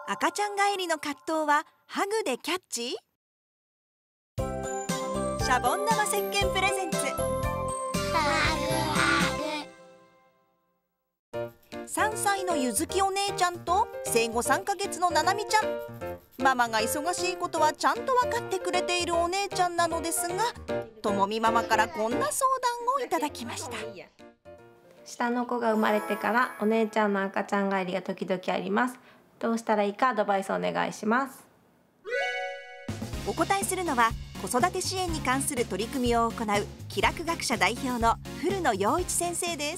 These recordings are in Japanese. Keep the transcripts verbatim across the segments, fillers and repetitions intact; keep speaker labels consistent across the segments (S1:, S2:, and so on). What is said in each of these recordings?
S1: 赤ちゃん帰りの葛藤はハグでキャッチ？シャボン玉石鹸プレゼンツさんさいのゆずきお姉ちゃんと生後さんかげつのななみちゃん。ママが忙しいことはちゃんと分かってくれているお姉ちゃんなのですが、ともみママからこんな相談をいただきました。
S2: 下の子が生まれてからお姉ちゃんの赤ちゃん帰りが時々あります。どうしたらいいかアドバイスお願いします。
S1: お答えするのは子育て支援に関する取り組みを行う気楽学者代表の古野陽一先生です。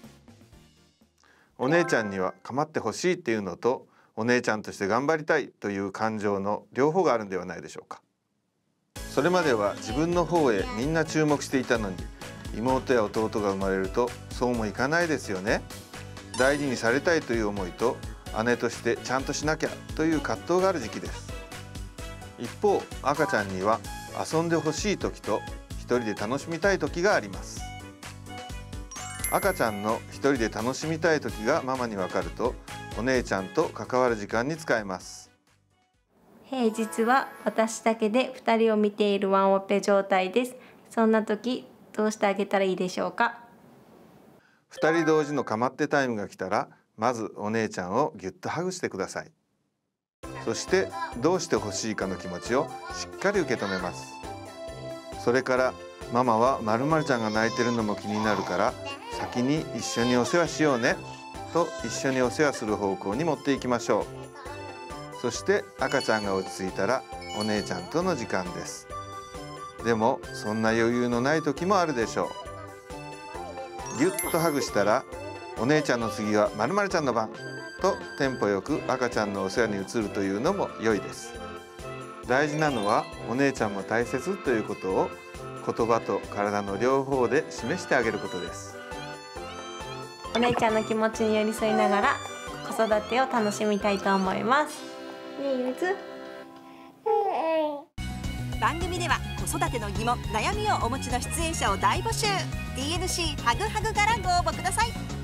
S3: お姉ちゃんには構ってほしいっていうのと、お姉ちゃんとして頑張りたいという感情の両方があるんではないでしょうか。それまでは自分の方へみんな注目していたのに、妹や弟が生まれるとそうもいかないですよね。大事にされたいという思いと、姉としてちゃんとしなきゃという葛藤がある時期です。一方、赤ちゃんには遊んでほしい時と一人で楽しみたい時があります。赤ちゃんの一人で楽しみたい時がママに分かると、お姉ちゃんと関わる時間に使えます。
S2: 平日は私だけでふたりを見ているワンオペ状態です。そんな時どうしてあげたらいいでしょうか。
S3: ふたり同時の構ってタイムが来たら、まずお姉ちゃんをぎゅっとハグしてください。そしてどうしてほしいかの気持ちをしっかり受け止めます。それから、ママはまるまるちゃんが泣いてるのも気になるから先に一緒にお世話しようねと一緒にお世話する方向に持っていきましょう。そして赤ちゃんが落ち着いたらお姉ちゃんとの時間です。でもそんな余裕のない時もあるでしょう。ぎゅっとハグしたら、お姉ちゃんの次はまるまるちゃんの番とテンポよく赤ちゃんのお世話に移るというのも良いです。大事なのはお姉ちゃんも大切ということを言葉と体の両方で示してあげることです。
S2: お姉ちゃんの気持ちに寄り添いながら子育てを楽しみたいと思います。ねえゆず。
S1: 番組では子育ての疑問・悩みをお持ちの出演者を大募集。 ティーエヌシー ハグハグからご応募ください。